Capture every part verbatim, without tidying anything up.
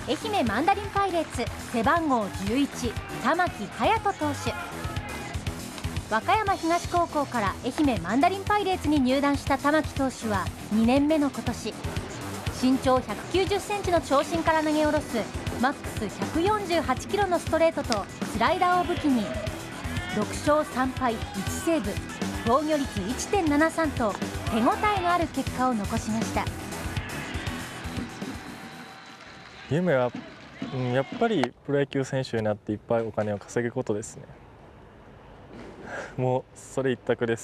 愛媛マンダリンパイレーツ背番号じゅういち玉木隼人投手。和歌山東高校から愛媛マンダリンパイレーツに入団した玉木投手はにねんめの今年、身長ひゃくきゅうじゅっセンチの長身から投げ下ろすマックスひゃくよんじゅうはちキロのストレートとスライダーを武器にろくしょうさんぱいいちセーブ、防御率 いってんななさん と手応えのある結果を残しました。 夢は、うん、やっぱりプロ野球選手になっていっぱいお金を稼ぐことですね。もうそれ一択です。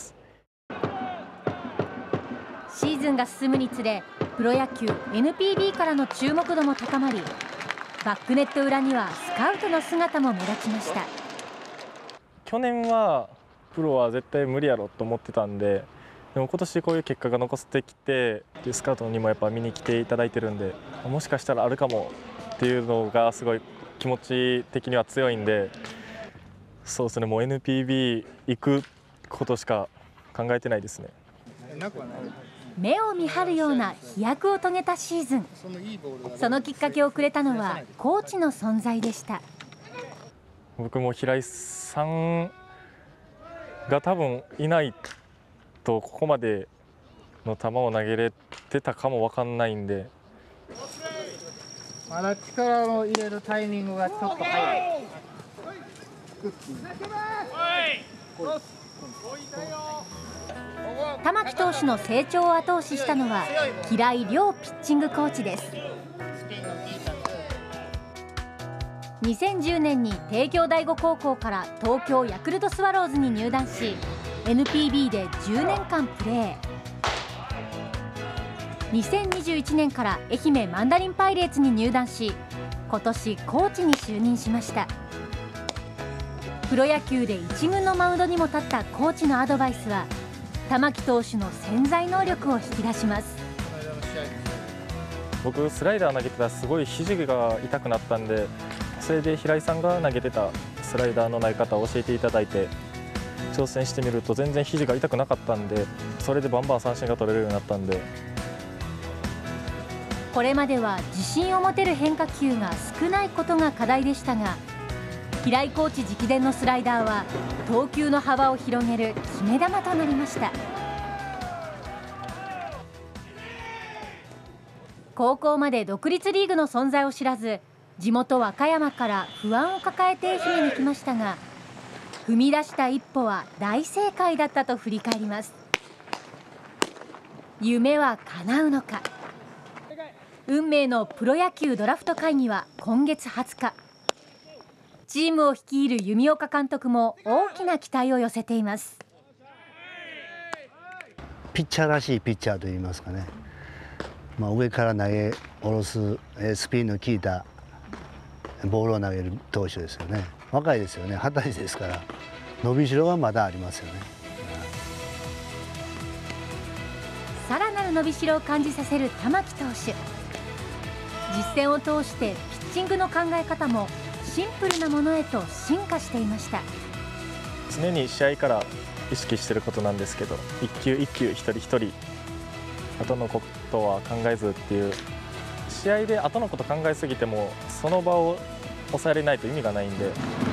シーズンが進むにつれプロ野球 エヌピービー からの注目度も高まり、バックネット裏にはスカウトの姿も目立ちました。 去年はプロは絶対無理やろと思ってたんで、でも今年こういう結果が残ってきて、スカウトにもやっぱ見に来ていただいてるんで、もしかしたらあるかもっていうのがすごい気持ち的には強いんで、そうですね、もう エヌピービー 行くことしか考えてないですね。 目を見張るような飛躍を遂げたシーズン。そのきっかけをくれたのはコーチの存在でした。 僕も平井さんが多分いないとここまでの球を投げれてたかも分かんないんで、 まだ力を入れるタイミングがちょっと早い。 玉木投手の成長を後押ししたのは平井亮ピッチングコーチです。にせんじゅうねんに帝京第五高校から東京ヤクルトスワローズに入団し、 エヌピービー でじゅうねんかんプレー。にせんにじゅういちねんから愛媛マンダリンパイレーツに入団し、今年コーチに就任しました。プロ野球で一軍のマウンドにも立ったコーチのアドバイスは玉木投手の潜在能力を引き出します。 僕スライダー投げてたらすごい肘が痛くなったんで、それで平井さんが投げてたスライダーの投げ方を教えていただいて挑戦してみると全然肘が痛くなかったんで、それでバンバン三振が取れるようになったんで。 これまでは自信を持てる変化球が少ないことが課題でしたが、平井コーチ直伝のスライダーは投球の幅を広げる決め球となりました。高校まで独立リーグの存在を知らず、地元和歌山から不安を抱えて愛媛に来ましたが、踏み出した一歩は大正解だったと振り返ります。夢は叶うのか。運命のプロ野球ドラフト会議は今月はつか。チームを率いる弓岡監督も大きな期待を寄せています。 ピッチャーらしいピッチャーといいますかね、まあ、上から投げ下ろすスピンの効いたボールを投げる投手ですよね。若いですよね、はたちですから伸びしろはまだありますよね。 さらなる伸びしろを感じさせる玉木投手。実戦を通してピッチングの考え方もシンプルなものへと進化していました。 常に試合から意識していることなんですけど、一球一球一人一人後のことは考えずっていう、試合で後のこと考えすぎてもその場を抑えれないと意味がないんで、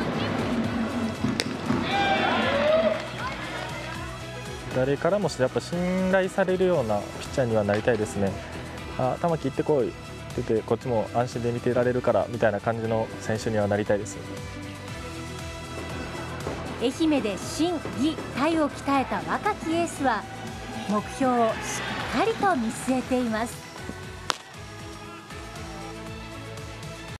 誰からもしてやっぱ信頼されるようなピッチャーにはなりたいですね。あ、玉木行ってこいって言ってこっちも安心で見てられるからみたいな感じの選手にはなりたいです。 愛媛で心技体を鍛えた若きエースは目標をしっかりと見据えています。